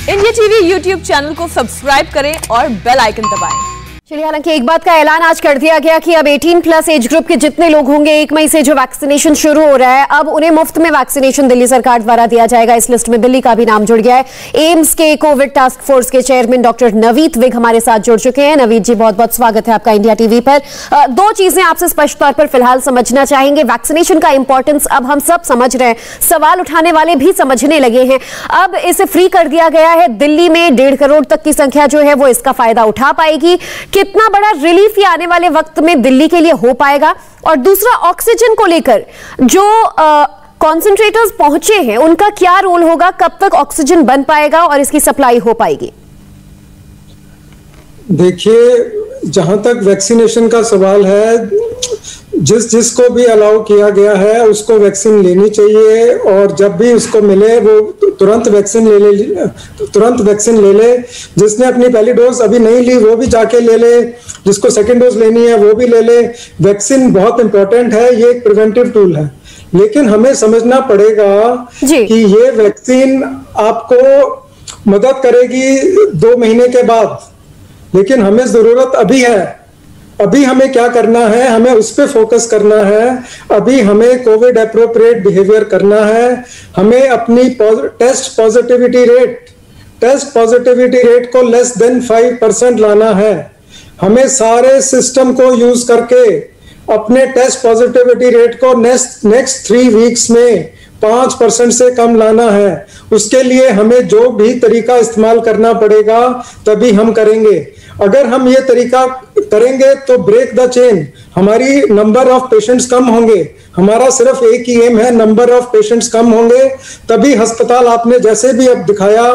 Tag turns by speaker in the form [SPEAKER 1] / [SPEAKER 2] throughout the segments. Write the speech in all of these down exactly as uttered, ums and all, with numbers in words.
[SPEAKER 1] India TV YouTube channel को subscribe करें और बेल आइकन दबाएं।
[SPEAKER 2] चलिए, हालांकि एक बात का ऐलान आज कर दिया गया कि अब अठारह प्लस एज ग्रुप के जितने लोग होंगे, एक मई से जो वैक्सीनेशन शुरू हो रहा है, अब उन्हें मुफ्त में वैक्सीनेशन दिल्ली सरकार द्वारा दिया जाएगा। इस लिस्ट में दिल्ली का भी नाम जुड़ गया है। एम्स के कोविड टास्क फोर्स के चेयरमैन डॉक्टर नवीद विग हमारे साथ जुड़ चुके हैं। नवीद जी, बहुत बहुत स्वागत है आपका इंडिया टीवी पर। दो चीजें आपसे स्पष्ट तौर पर फिलहाल समझना चाहेंगे। वैक्सीनेशन का इंपॉर्टेंस अब हम सब समझ रहे हैं, सवाल उठाने वाले भी समझने लगे हैं। अब इसे फ्री कर दिया गया है। दिल्ली में डेढ़ करोड़ तक की संख्या जो है वो इसका फायदा उठा पाएगी। कितना बड़ा रिलीफ ये आने वाले वक्त में दिल्ली के लिए हो पाएगा? और दूसरा, ऑक्सीजन को लेकर जो कॉन्सेंट्रेटर्स पहुंचे हैं उनका क्या रोल होगा? कब तक ऑक्सीजन बन पाएगा और इसकी सप्लाई हो पाएगी?
[SPEAKER 3] देखिए, जहां तक वैक्सीनेशन का सवाल है, जिस जिसको भी अलाउ किया गया है उसको वैक्सीन लेनी चाहिए, और जब भी उसको मिले वो तुरंत वैक्सीन ले ले तुरंत वैक्सीन ले ले। जिसने अपनी पहली डोज अभी नहीं ली वो भी जाके ले ले, जिसको सेकेंड डोज लेनी है वो भी ले ले। वैक्सीन बहुत इंपॉर्टेंट है, ये एक प्रिवेंटिव टूल है, लेकिन हमें समझना पड़ेगा कि ये वैक्सीन आपको मदद करेगी दो महीने के बाद, लेकिन हमें जरूरत अभी है। अभी हमें क्या करना है? हमें उस पर फोकस करना है। अभी हमें कोविड एप्रोप्रिएट बिहेवियर करना है। हमें अपनी test positivity rate test positivity rate को लेस देन फाइव परसेंट लाना है। हमें सारे सिस्टम को यूज करके अपने टेस्ट पॉजिटिविटी रेट को नेक्स्ट नेक्स्ट थ्री वीक्स में पांच परसेंट से कम लाना है। उसके लिए हमें जो भी तरीका इस्तेमाल करना पड़ेगा तभी हम करेंगे। अगर हम ये तरीका करेंगे तो ब्रेक द चेन, हमारी नंबर ऑफ पेशेंट्स कम होंगे। हमारा सिर्फ एक ही एम है, नंबर ऑफ पेशेंट्स कम होंगे तभी अस्पताल, आपने जैसे भी अब दिखाया,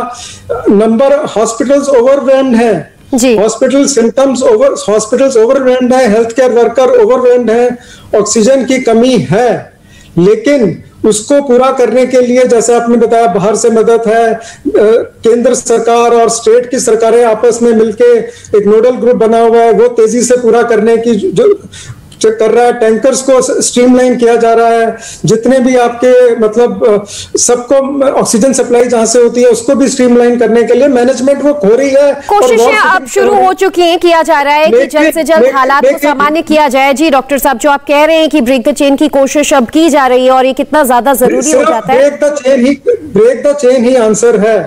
[SPEAKER 3] नंबर हॉस्पिटल्स ओवरवेल्म्ड है, hospital symptoms over hospitals overwhelmed है, हेल्थ केयर वर्कर ओवरवेल्म्ड है, ऑक्सीजन की कमी है। लेकिन उसको पूरा करने के लिए, जैसे आपने बताया, बाहर से मदद है। केंद्र सरकार और स्टेट की सरकारें आपस में मिलके एक नोडल ग्रुप बना हुआ है, वो तेजी से पूरा करने की जो कर रहा है। टैंकर्स को स्ट्रीमलाइन किया जा रहा है। जितने भी आपके मतलब सबको ऑक्सीजन सप्लाई जहां से होती है उसको भी स्ट्रीमलाइन करने के लिए मैनेजमेंट वो हो रही है।
[SPEAKER 2] कोशिशें अब शुरू हो चुकी हैं, किया जा रहा है कि जल्द से जल्द हालात को सामान्य किया जाए। जी डॉक्टर साहब, जो आप कह रहे हैं कि ब्रेक द चेन की कोशिश अब की जा रही है और ये कितना ज्यादा जरूरी हो जाता है?
[SPEAKER 3] ब्रेक द चेन ही ब्रेक द चेन ही आंसर है।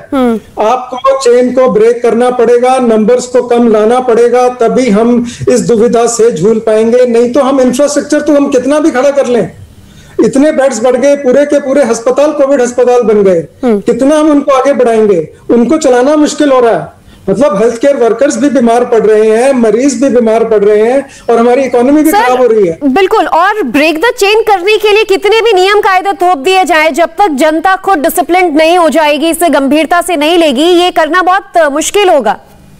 [SPEAKER 3] आपको चेन को ब्रेक करना पड़ेगा, नंबर्स को कम लाना पड़ेगा, तभी हम इस दुविधा से झूल पाएंगे। नहीं तो हम इंफ्रास्ट्रक्चर तो हम कितना भी खड़ा कर लें, इतने बेड्स बढ़ गए, पूरे के पूरे अस्पताल कोविड अस्पताल बन गए, कितना हम उनको आगे बढ़ाएंगे? उनको चलाना मुश्किल हो रहा है। मतलब हेल्थ केयर वर्कर्स भी बीमार पड़ रहे हैं, मरीज भी बीमार पड़ रहे हैं, और हमारी इकोनॉमी भी खराब हो रही है।
[SPEAKER 2] बिल्कुल। और ब्रेक द चेन करने के लिए कितने भी नियम कायदे थोप दिए जाए, जब तक जनता खुद डिसिप्लिन नहीं हो जाएगी, इसे गंभीरता से नहीं लेगी, ये करना बहुत मुश्किल होगा।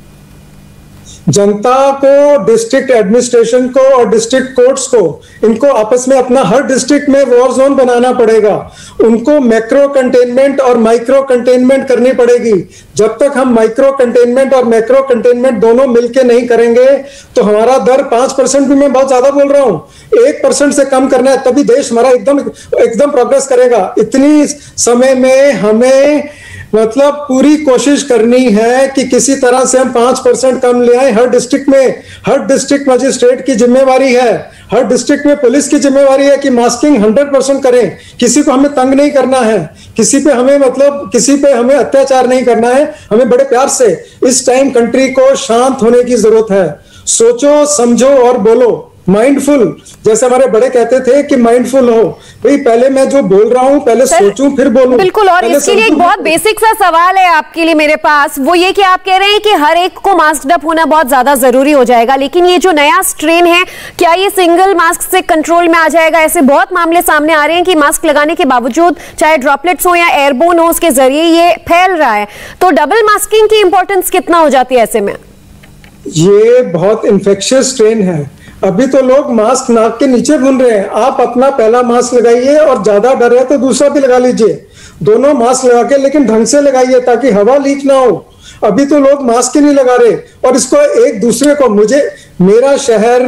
[SPEAKER 3] जनता को, डिस्ट्रिक्ट एडमिनिस्ट्रेशन को और डिस्ट्रिक्ट कोर्ट्स को, इनको आपस में अपना हर डिस्ट्रिक्ट में वॉर जोन बनाना पड़ेगा। उनको मैक्रो कंटेनमेंट और माइक्रो कंटेनमेंट करनी पड़ेगी। जब तक हम माइक्रो कंटेनमेंट और मैक्रो कंटेनमेंट दोनों मिलके नहीं करेंगे तो हमारा दर पांच परसेंट भी, मैं बहुत ज्यादा बोल रहा हूं, एक परसेंट से कम करना है, तभी देश हमारा एकदम एकदम प्रोग्रेस करेगा। इतनी समय में हमें मतलब पूरी कोशिश करनी है कि किसी तरह से हम पांच परसेंट कम ले आए। हर डिस्ट्रिक्ट में हर डिस्ट्रिक्ट मजिस्ट्रेट की जिम्मेवारी है, हर डिस्ट्रिक्ट में पुलिस की जिम्मेवारी है कि मास्किंग हंड्रेड परसेंट करें। किसी को हमें तंग नहीं करना है, किसी पे हमें मतलब किसी पे हमें अत्याचार नहीं करना है, हमें बड़े प्यार से। इस टाइम कंट्री को शांत होने की जरूरत है। सोचो, समझो और बोलो। माइंडफुल, जैसे हमारे बड़े कहते थे कि माइंडफुल हो। भाई, पहले मैं जो बोल रहा हूं पहले सोचूं फिर बोलूं।
[SPEAKER 2] बिल्कुल। और इसके लिए एक बहुत बेसिक सा सवाल है आपके लिए मेरे पास, वो ये कि आप कह रहे हैं कि हर एक को मास्क अप होना बहुत ज्यादा जरूरी हो जाएगा, लेकिन ये जो नया स्ट्रेन है, क्या ये सिंगल मास्क से कंट्रोल में आ जाएगा? ऐसे बहुत मामले सामने आ रहे हैं कि मास्क लगाने के बावजूद, चाहे ड्रॉपलेट्स हो या एयरबोन हो, उसके जरिए ये फैल रहा है। तो डबल मास्किंग की इंपॉर्टेंस कितना हो जाती है ऐसे में?
[SPEAKER 3] ये बहुत इंफेक्शियस स्ट्रेन है। अभी तो लोग मास्क नाक के नीचे भून रहे हैं। आप अपना पहला मास्क लगाइए, और ज्यादा डर है तो दूसरा भी लगा लीजिए। दोनों मास्क लगा के लेकिन ढंग से लगाइए ताकि हवा लीक ना हो। अभी तो लोग मास्क ही नहीं लगा रहे, और इसको एक दूसरे को, मुझे, मेरा शहर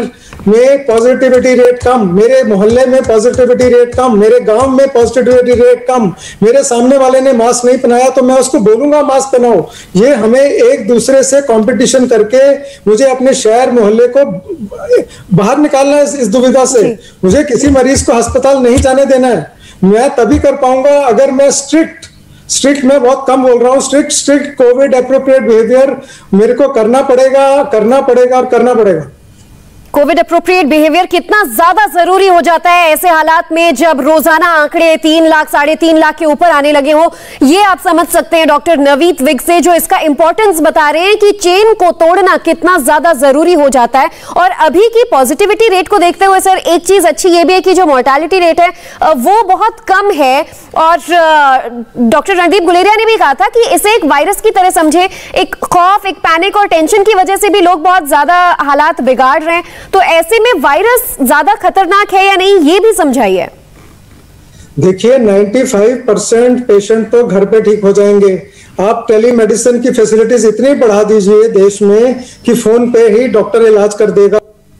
[SPEAKER 3] में पॉजिटिविटी रेट कम, मेरे मोहल्ले में पॉजिटिविटी रेट कम, मेरे गांव में पॉजिटिविटी रेट कम, मेरे सामने वाले ने मास्क नहीं पहनाया तो मैं उसको बोलूंगा मास्क पहनाओ। ये हमें एक दूसरे से कंपटीशन करके मुझे अपने शहर मोहल्ले को बाहर निकालना है इस दुविधा से। मुझे किसी मरीज को अस्पताल नहीं जाने देना है। मैं तभी कर पाऊंगा अगर मैं स्ट्रिक्ट स्ट्रिक्ट मैं बहुत कम बोल रहा हूँ, strict strict Covid appropriate behaviour मेरे को करना पड़ेगा करना पड़ेगा और करना पड़ेगा।
[SPEAKER 2] कोविड अप्रोप्रिएट बिहेवियर कितना ज्यादा जरूरी हो जाता है ऐसे हालात में जब रोजाना आंकड़े तीन लाख साढ़े तीन लाख के ऊपर आने लगे हो। ये आप समझ सकते हैं डॉक्टर नवनीत विग से, जो इसका इंपॉर्टेंस बता रहे हैं कि चेन को तोड़ना कितना ज्यादा जरूरी हो जाता है। और अभी की पॉजिटिविटी रेट को देखते हुए सर एक चीज अच्छी ये भी है कि जो मोर्टालिटी रेट है वो बहुत कम है। और डॉक्टर रणदीप गुलेरिया ने भी कहा था कि इसे एक वायरस की तरह समझे, एक खौफ, एक पैनिक और टेंशन की वजह से भी लोग बहुत ज्यादा हालात बिगाड़ रहे हैं। तो ऐसे में वायरस ज्यादा खतरनाक है या नहीं, ये भी समझाइए।
[SPEAKER 3] देखिए पचानवे परसेंट पेशेंट तो घर पे ठीक हो जाएंगे। आप टेलीमेडिसिन की फैसिलिटीज इतनी बढ़ा दीजिए देश में कि फोन पे ही डॉक्टर इलाज कर देगा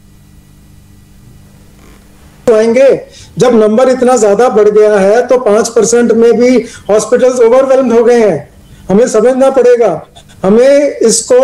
[SPEAKER 3] आएंगे। जब नंबर इतना ज्यादा बढ़ गया है तो पांच परसेंट में भी हॉस्पिटल्स ओवरवेल्म्ड हो गए हैं। हमें समझना पड़ेगा, हमें इसको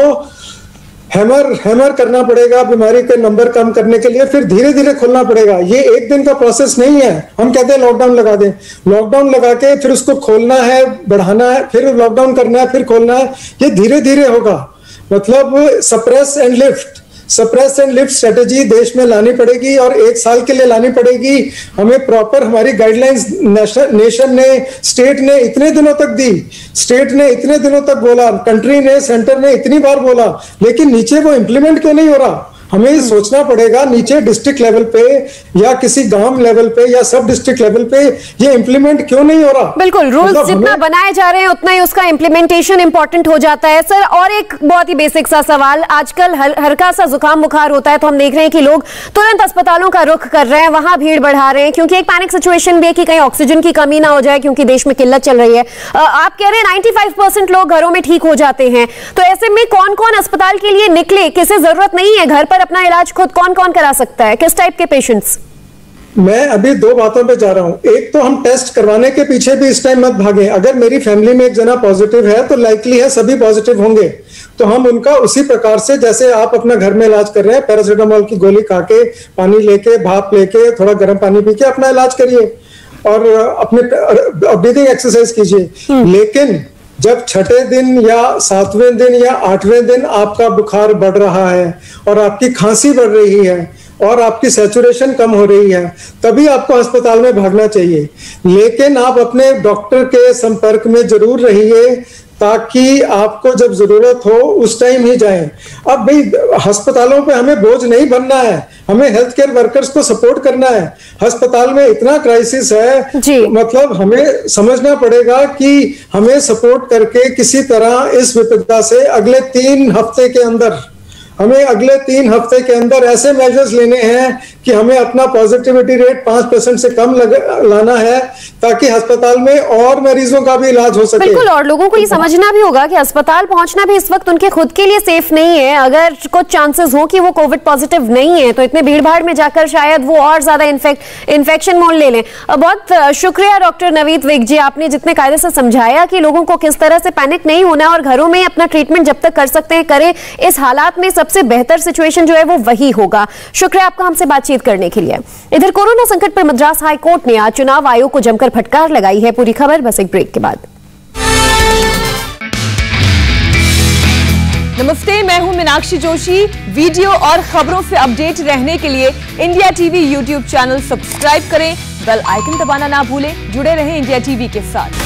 [SPEAKER 3] हैमर हैमर करना पड़ेगा बीमारी के नंबर कम करने के लिए, फिर धीरे धीरे खोलना पड़ेगा। ये एक दिन का प्रोसेस नहीं है। हम कहते हैं लॉकडाउन लगा दें, लॉकडाउन लगा के फिर उसको खोलना है, बढ़ाना है, फिर लॉकडाउन करना है, फिर खोलना है। ये धीरे धीरे होगा। मतलब suppress and lift suppress and lift strategy देश में लानी पड़ेगी और एक साल के लिए लानी पड़ेगी। हमें प्रॉपर हमारी गाइडलाइंस नेशन ने, स्टेट ने इतने दिनों तक दी, स्टेट ने इतने दिनों तक बोला, कंट्री ने, सेंटर ने इतनी बार बोला, लेकिन नीचे वो इंप्लीमेंट क्यों नहीं हो रहा? हमें सोचना पड़ेगा नीचे डिस्ट्रिक्ट लेवल पे या किसी गांव लेवल पे या सब डिस्ट्रिक्ट लेवल पे ये इंप्लीमेंट क्यों नहीं हो रहा।
[SPEAKER 2] बिल्कुल, रूल्स मतलब जितना बनाए जा रहे हैं उतना ही उसका इंप्लीमेंटेशन इंपॉर्टेंट हो जाता है। सर और एक बहुत ही बेसिक सा सवाल, आजकल हल्का सा जुकाम बुखार होता है तो हम देख रहे हैं कि लोग तुरंत अस्पतालों का रुख कर रहे हैं, वहां भीड़ बढ़ा रहे हैं क्योंकि एक पैनिक सिचुएशन भी है कि कहीं ऑक्सीजन की कमी ना हो जाए क्योंकि देश में किल्लत चल रही है। आप कह रहे हैं पचानवे परसेंट लोग घरों में ठीक हो जाते हैं, तो ऐसे में कौन कौन अस्पताल के लिए निकले, किसे जरूरत नहीं है, घर पर अपना इलाज खुद कौन कौन करा सकता है, किस टाइप के पेशेंट्स?
[SPEAKER 3] मैं अभी दो बातों पे जा रहा हूं। एक तो हम टेस्ट करवाने के पीछे भी इस टाइम मत भागें। अगर मेरी फैमिली में एक जना पॉजिटिव है तो लाइकली है सभी पॉजिटिव होंगे, तो हम उनका उसी प्रकार से जैसे आप अपना घर में इलाज कर रहे हैं, पैरासीटामोल की गोली खा के, पानी लेके, भाप लेके, थोड़ा गर्म पानी पी के अपना इलाज करिए और अपने ब्रीदिंग एक्सरसाइज कीजिए। लेकिन जब छठे दिन या सातवें दिन या आठवें दिन आपका बुखार बढ़ रहा है और आपकी खांसी बढ़ रही है और आपकी सैचुरेशन कम हो रही है, तभी आपको अस्पताल में भागना चाहिए। लेकिन आप अपने डॉक्टर के संपर्क में जरूर रहिए ताकि आपको जब जरूरत हो उस टाइम ही जाएं। अब भाई अस्पतालों पे हमें बोझ नहीं बनना है, हमें हेल्थ केयर वर्कर्स को सपोर्ट करना है। अस्पताल में इतना क्राइसिस है, मतलब हमें समझना पड़ेगा कि हमें सपोर्ट करके किसी तरह इस विपदा से अगले तीन हफ्ते के अंदर हमें अगले तीन हफ्ते के अंदर ऐसे मेजर्स लेने हैं कि हमें अपना पॉजिटिविटी रेट पांच परसेंट से कम लग, लाना है ताकि अस्पताल में और मरीजों का भी इलाज हो सके।
[SPEAKER 2] बिल्कुल, और लोगों को ये समझना भी होगा कि अस्पताल पहुंचना भी इस वक्त उनके खुद के लिए सेफ नहीं है। अगर कुछ चांसेस हो कि वो कोविड पॉजिटिव नहीं है तो इतने भीड़ भाड़ में जाकर शायद वो और ज्यादा इन्फेक्ट इन्फेक्शन मोल ले लें। बहुत शुक्रिया डॉक्टर नवनीत विग जी, आपने जितने कायदे से समझाया कि लोगों को किस तरह से पैनिक नहीं होना है और घरों में अपना ट्रीटमेंट जब तक कर सकते हैं करें। इस हालात में सबसे बेहतर सिचुएशन जो है वो वही होगा। शुक्रिया आपका हमसे बातचीत करने के लिए। इधर कोरोना संकट पर मद्रास हाई कोर्ट ने आज चुनाव आयोग को जमकर फटकार लगाई है। पूरी खबर बस एक ब्रेक के बाद।
[SPEAKER 1] नमस्ते, मैं हूं मीनाक्षी जोशी। वीडियो और खबरों से अपडेट रहने के लिए India TV YouTube channel subscribe करें, बेल आइकन दबाना ना भूलें। जुड़े रहें इंडिया टीवी के साथ।